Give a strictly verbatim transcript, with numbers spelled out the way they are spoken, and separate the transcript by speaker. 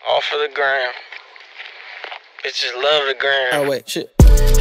Speaker 1: Off of the gram. Bitches love the gram.
Speaker 2: Oh, wait, shit.